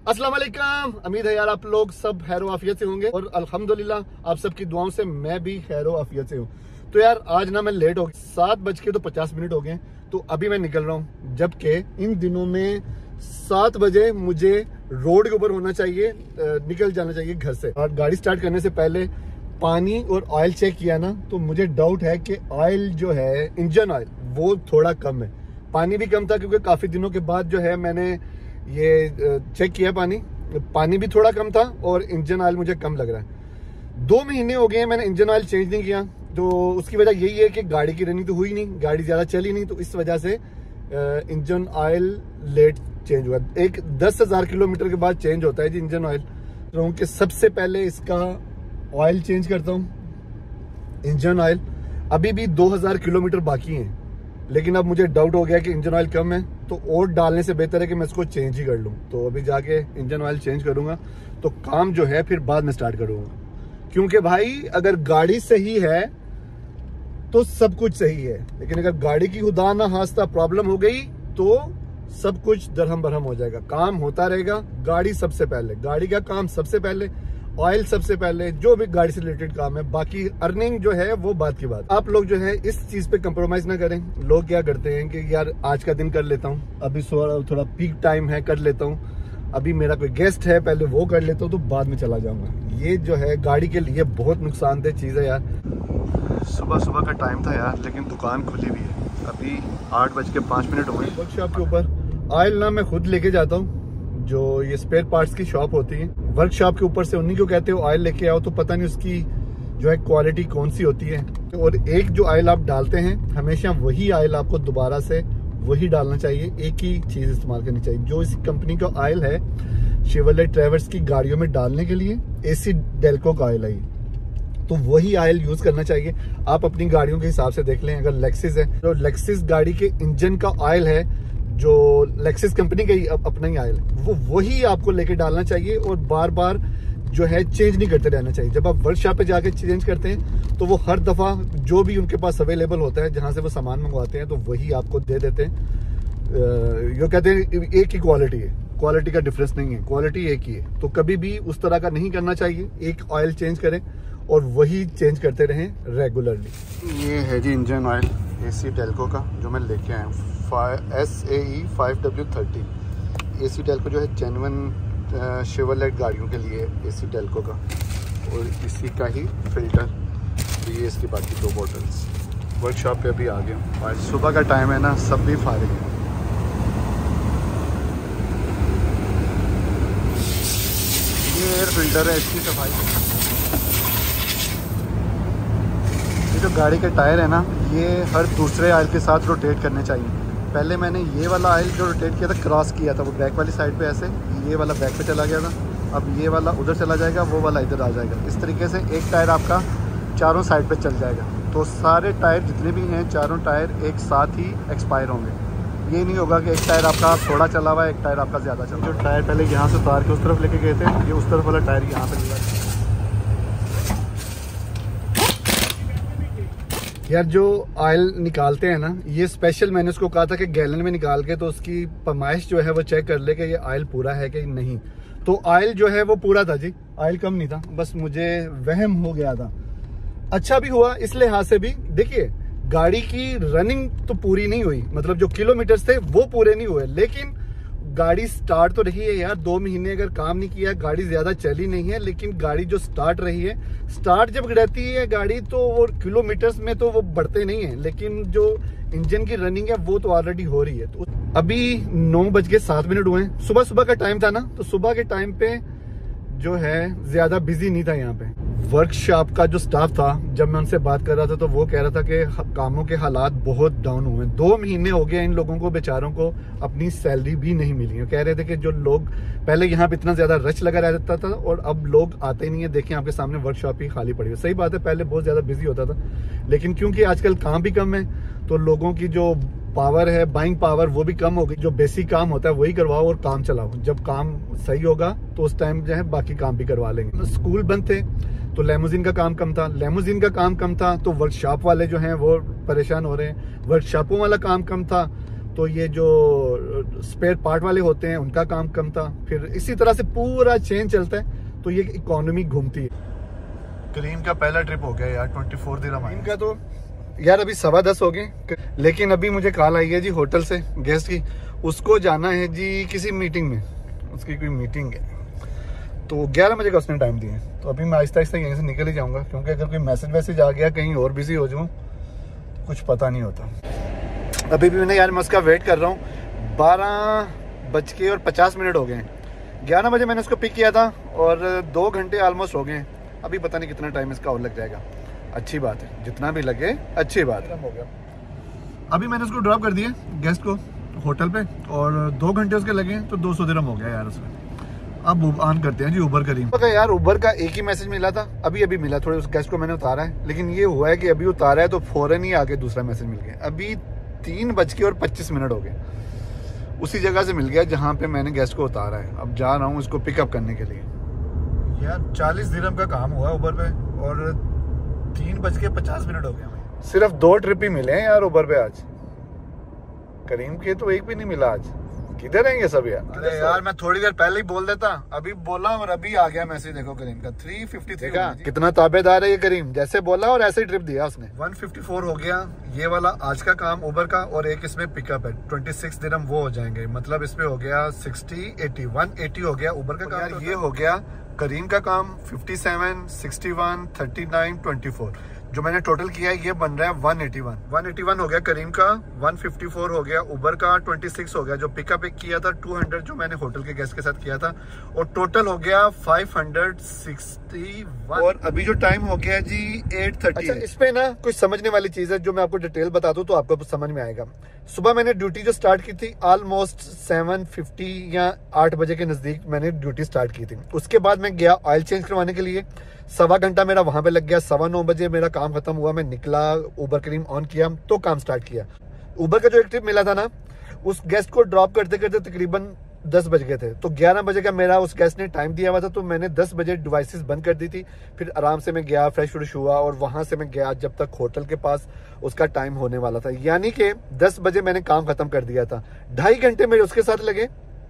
अस्सलाम वालेकुम। उम्मीद है यार आप लोग सब खैर आफियत से होंगे और अल्हम्दुलिल्लाह आप सबकी दुआओं से मैं भी खैर आफियत से हूँ। तो यार आज ना मैं लेट हो गया, 7:50 हो गए। तो अभी मैं निकल रहा हूँ, जबकि इन दिनों में 7 बजे मुझे रोड के ऊपर होना चाहिए, निकल जाना चाहिए घर से। और गाड़ी स्टार्ट करने से पहले पानी और ऑयल चेक किया ना, तो मुझे डाउट है कि ऑयल जो है, इंजन ऑयल, वो थोड़ा कम है। पानी भी कम था क्योंकि काफी दिनों के बाद जो है मैंने ये चेक किया, पानी भी थोड़ा कम था और इंजन ऑयल मुझे कम लग रहा है। 2 महीने हो गए हैं मैंने इंजन ऑयल चेंज नहीं किया। तो उसकी वजह यही है कि गाड़ी की रनिंग तो हुई नहीं, गाड़ी ज़्यादा चली नहीं, तो इस वजह से इंजन ऑयल लेट चेंज हुआ। एक 10,000 किलोमीटर के बाद चेंज होता है जी इंजन ऑयल। तो कि सबसे पहले इसका ऑयल चेंज करता हूँ, इंजन ऑयल। अभी भी 2,000 किलोमीटर बाकी हैं, लेकिन अब मुझे डाउट हो गया कि इंजन ऑयल कम है, तो और डालने से बेहतर है कि मैं इसको चेंज ही कर लूँ। तो अभी जाके इंजन ऑयल चेंज करूँगा, तो काम जो है फिर बाद में स्टार्ट करूँगा। क्योंकि भाई अगर गाड़ी सही है तो सब कुछ सही है, लेकिन अगर गाड़ी की खुदा ना खास्ता प्रॉब्लम हो गई तो सब कुछ दरहम बरहम हो जाएगा। काम होता रहेगा, गाड़ी सबसे पहले, गाड़ी का काम सबसे पहले, ऑयल सबसे पहले, जो भी गाड़ी से रिलेटेड काम है, बाकी अर्निंग जो है वो बात की बात। आप लोग जो है इस चीज पे कंप्रोमाइज ना करें। लोग क्या करते हैं कि यार आज का दिन कर लेता हूँ, अभी थोड़ा पीक टाइम है, कर लेता हूँ, अभी मेरा कोई गेस्ट है पहले वो कर लेता हूँ, तो बाद में चला जाऊंगा। ये जो है गाड़ी के लिए बहुत नुकसानदेह चीज है यार। सुबह का टाइम था यार, लेकिन दुकान खुली हुई है। अभी 8:05 हो गए। वर्कशॉप के ऊपर ऑयल ना मैं खुद लेके जाता हूँ, जो ये स्पेयर पार्ट्स की शॉप होती है वर्कशॉप के ऊपर से, उन्हीं को कहते हो ऑयल लेके आओ। तो पता नहीं उसकी जो है क्वालिटी कौन सी होती है। और एक जो ऑयल आप डालते हैं, हमेशा वही ऑयल आपको दोबारा से वही डालना चाहिए, एक ही चीज इस्तेमाल करनी चाहिए। जो इस कंपनी का ऑयल है शेवरलेट ट्रैवर्स की गाड़ियों में डालने के लिए, एसी डेल्को का ऑयल है, तो वही ऑयल यूज करना चाहिए। आप अपनी गाड़ियों के हिसाब से देख लें। अगर लेक्सिस है तो लेक्सिस गाड़ी के इंजन का ऑयल है, जो लेक्सिस कंपनी का ही अपना ही ऑयल है, वो वही आपको लेके डालना चाहिए और बार बार जो है चेंज नहीं करते रहना चाहिए। जब आप वर्कशॉप पे जाके चेंज करते हैं तो वो हर दफा जो भी उनके पास अवेलेबल होता है, जहां से वो सामान मंगवाते हैं, तो वही आपको दे देते हैं। यो कहते हैं एक ही क्वालिटी है, क्वालिटी का डिफरेंस नहीं है, क्वालिटी एक ही है। तो कभी भी उस तरह का नहीं करना चाहिए। एक ऑयल चेंज करें और वही चेंज करते रहें रेगुलरली। ये है जी इंजन ऑयल एसी डेल्को का, जो मैं लेके आया हूँ, SAE 5W30। एसी डेल्को जो है जेन्युइन शेवरलेट गाड़ियों के लिए एसी डेल्को का, और इसी का ही फिल्टर, ये इसकी बाकी 2 बॉटल्स। वर्कशॉप पे अभी आ गया हूँ। आज सुबह का टाइम है ना, सब भी फारिग है। ये एयर फिल्टर है, इसकी सफाई। जो गाड़ी के टायर है ना, ये हर दूसरे ऑयल के साथ रोटेट करने चाहिए। पहले मैंने ये वाला ऑयल जो रोटेट किया था, क्रॉस किया था, वो बैक वाली साइड पे ऐसे, ये वाला बैक पे चला गया था। अब ये वाला उधर चला जाएगा, वो वाला इधर आ जाएगा। इस तरीके से एक टायर आपका चारों साइड पे चल जाएगा। तो सारे टायर जितने भी हैं, चारों टायर एक साथ ही एक्सपायर होंगे। ये नहीं होगा कि एक टायर आपका थोड़ा चला हुआ है, एक टायर आपका ज़्यादा चला। जो टायर पहले यहाँ से उतार के उस तरफ लेके गए थे, ये उस तरफ वाला टायर यहाँ पे लगा। यार जो ऑयल निकालते हैं ना, ये स्पेशल मैंने उसको कहा था कि गैलन में निकाल के तो उसकी पैमाइश जो है वो चेक कर ले कि ये ऑयल पूरा है कि नहीं। तो ऑयल जो है वो पूरा था जी, ऑयल कम नहीं था, बस मुझे वहम हो गया था। अच्छा भी हुआ इस लिहाज से भी, देखिए गाड़ी की रनिंग तो पूरी नहीं हुई, मतलब जो किलोमीटर थे वो पूरे नहीं हुए, लेकिन गाड़ी स्टार्ट तो रही है यार। 2 महीने अगर काम नहीं किया, गाड़ी ज्यादा चली नहीं है, लेकिन गाड़ी जो स्टार्ट रही है, स्टार्ट जब रहती है गाड़ी तो वो किलोमीटर्स में तो वो बढ़ते नहीं है, लेकिन जो इंजन की रनिंग है वो तो ऑलरेडी हो रही है। तो अभी 9:07 हुए हैं। सुबह का टाइम था ना, तो सुबह के टाइम पे जो है ज्यादा बिजी नहीं था यहाँ पे। वर्कशॉप का जो स्टाफ था, जब मैं उनसे बात कर रहा था तो वो कह रहा था कि कामों के हालात बहुत डाउन हुए हैं। 2 महीने हो गए इन लोगों को, बेचारों को अपनी सैलरी भी नहीं मिली है। कह रहे थे कि जो लोग पहले यहाँ पे इतना ज्यादा रश लगा रहता था और अब लोग आते नहीं है। देखें आपके सामने वर्कशॉप ही खाली पड़ी है। सही बात है, पहले बहुत ज्यादा बिजी होता था, लेकिन क्योंकि आजकल काम भी कम है तो लोगों की जो पावर है, बाइंग पावर, वो भी कम हो गई। जो बेसिक काम होता है वही करवाओ और काम चलाओ। जब काम सही होगा तो उस टाइम जो है बाकी काम भी करवा लेंगे। स्कूल बंद थे तो लेमोजिन का काम कम था, तो वर्कशॉप वाले जो हैं वो परेशान हो रहे हैं। वर्कशॉपों वाला काम कम था, तो ये जो स्पेयर पार्ट वाले होते हैं उनका काम कम था। फिर इसी तरह से पूरा चेन चलता है, तो ये इकोनॉमी घूमती है। करीम का पहला ट्रिप हो गया यार, 24 दिरहम इनका। तो यार अभी 10:15 हो गए, लेकिन अभी मुझे कॉल आई है जी होटल से गेस्ट की, उसको जाना है जी किसी मीटिंग में, उसकी कोई मीटिंग है, तो 11 बजे का उसने टाइम दिया है। तो अभी मैं आहिस्ता आहिस्ता यहीं से निकल ही जाऊंगा, क्योंकि अगर कोई मैसेज वैसेज आ गया कहीं और बिजी हो जाऊँ तो कुछ पता नहीं होता। अभी भी मैंने यार मैं उसका वेट कर रहा हूँ, 12:50 हो गए हैं। 11 बजे मैंने उसको पिक किया था और 2 घंटे ऑलमोस्ट हो गए हैं। अभी पता नहीं कितना टाइम इसका और लग जाएगा। अच्छी बात है, जितना भी लगे अच्छी बात है। हो गया, अभी मैंने उसको ड्रॉप कर दिया गेस्ट को होटल पे, और 2 घंटे उसके लगे, तो 200 दिरहम हो गया यार उसमें। अब ऑन करते हैं जी उबर करीम। पता है यार उबर का एक ही मैसेज मिला था, अभी मिला, थोड़े उस गेस्ट को मैंने उतारा है, लेकिन ये हुआ है कि अभी उतारा है तो फौरन ही आगे दूसरा मैसेज मिल गया। अभी 3:25 हो गए, उसी जगह से मिल गया जहाँ पे मैंने गेस्ट को उतारा है। अब जा रहा हूँ उसको पिकअप करने के लिए। यार 40 दिरहम का काम हुआ उबर पे, और 3:50 हो गया। सिर्फ 2 ट्रिप ही मिले हैं यार उबर पे आज, करीम के तो एक भी नहीं मिला आज। किधर रहेंगे सब यार? अरे यार मैं थोड़ी देर पहले ही बोल देता, अभी बोला और अभी आ गया मैसेज। देखो करीम का 353 कितना ताबेदार है ये करीम, जैसे बोला और ऐसे ही ट्रिप दिया उसने। 154 हो गया ये वाला आज का काम उबर का, और एक इसमें पिकअप है 26 दिरहम वो हो जाएंगे, मतलब इसमें हो गया 60, 80, 180 हो गया उबर का काम। ये हो गया करीम का काम 57, 61, 39, 24। जो मैंने टोटल किया है ये बन रहा है 181 हो गया करीम का, 154 हो गया उबर का, 26 हो गया जो पिकअप एक किया था, 200 जो मैंने होटल के गेस्ट के साथ किया था, और टोटल हो गया 561। और अभी जो टाइम हो गया जी 8:30। अच्छा, इस पे ना कुछ समझने वाली चीज है जो मैं आपको डिटेल बता दूं तो आपको समझ में आएगा। सुबह मैंने ड्यूटी जो स्टार्ट की थी ऑलमोस्ट 7:50 या 8 बजे के नजदीक मैंने ड्यूटी स्टार्ट की थी। उसके बाद मैं गया ऑयल चेंज करवाने के लिए, 1.25 घंटा मेरा वहां पे लग गया। 9:15 बजे मेरा काम खत्म हुआ, मैं निकला, उबर करीम ऑन किया तो काम स्टार्ट किया। उबर का जो एक ट्रिप मिला था ना, उस गेस्ट को ड्रॉप करते करते तकरीबन 10 बज गए थे, तो 11 बजे का मेरा उस गेस्ट ने टाइम दिया हुआ था, तो मैंने 10 बजे डिवाइसेस बंद कर दी थी। फिर आराम से मैं गया, फ्रेश हुआ, और वहां से मैं गया जब तक होटल के पास उसका टाइम होने वाला था, यानी कि 10 बजे मैंने काम खत्म कर दिया था। 2.5 घंटे मेरे उसके साथ लगे।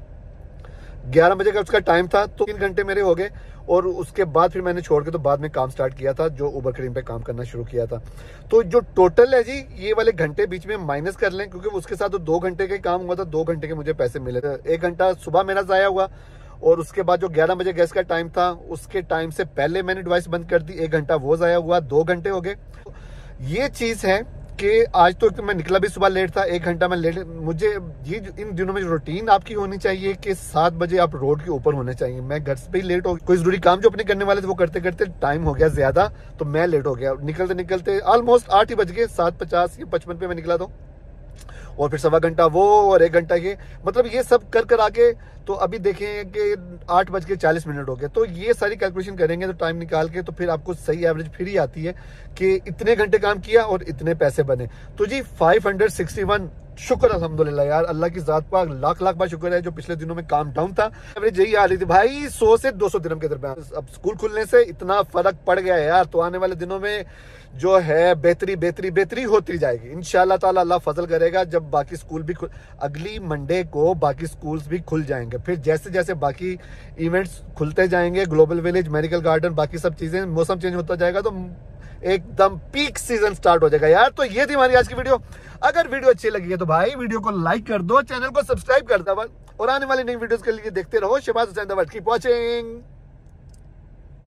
11 बजे का उसका टाइम था तो 3 घंटे मेरे हो गए, और उसके बाद फिर मैंने छोड़ के तो बाद में काम स्टार्ट किया था, जो उबर करीम पे काम करना शुरू किया था। तो जो टोटल है जी ये वाले घंटे बीच में माइनस कर लें, क्योंकि उसके साथ तो 2 घंटे का काम हुआ था, 2 घंटे के मुझे पैसे मिले थे। 1 घंटा सुबह मेरा जाया हुआ, और उसके बाद जो 11 बजे गैस का टाइम था उसके टाइम से पहले मैंने डिवाइस बंद कर दी, 1 घंटा वो जाया हुआ, 2 घंटे हो गए। ये चीज है कि आज तो मैं निकला भी सुबह लेट था, 1 घंटा मैं लेट। मुझे ये इन दिनों में रूटीन आपकी होनी चाहिए कि 7 बजे आप रोड के ऊपर होने चाहिए। मैं घर से ही लेट हो, कोई जरूरी काम जो अपने करने वाले थे वो करते करते टाइम हो गया ज्यादा, तो मैं लेट हो गया। निकलते निकलते ऑलमोस्ट 8 ही बज गए, 7:50 या 55 पे मैं निकला था, और फिर 1.25 घंटा वो और 1 घंटा ये, मतलब ये सब कर आके तो अभी देखें कि 8:40 हो गए। तो ये सारी कैलकुलेशन करेंगे तो टाइम निकाल के, तो फिर आपको सही एवरेज फिर ही आती है कि इतने घंटे काम किया और इतने पैसे बने। तो जी 561, शुक्र अल्हम्दुलिल्लाह यार, अल्लाह की जात पाक लाख बार शुक्र है। जो पिछले दिनों में काम डाउन था, एवरेज यही आ रही थी भाई 100 से 200 दिरहम के दरमियान। अब स्कूल खुलने से इतना फर्क पड़ गया है यार, तो आने वाले दिनों में जो है बेहतरी होती जाएगी इंशाल्लाह ताला। अल्लाह फजल करेगा जब बाकी स्कूल भी अगली मंडे को बाकी स्कूल्स भी खुल जाएंगे। फिर जैसे जैसे बाकी इवेंट्स खुलते जाएंगे, ग्लोबल विलेज, मेडिकल गार्डन, बाकी सब चीजें, मौसम चेंज होता जाएगा तो एकदम पीक सीजन स्टार्ट हो जाएगा यार। तो ये थी हमारी आज की वीडियो। अगर वीडियो अच्छी लगी है तो भाई वीडियो को लाइक कर दो, चैनल को सब्सक्राइब कर दो, और आने वाली नई वीडियोस के लिए देखते रहो Shahbaz Hussain the world. Keep watching.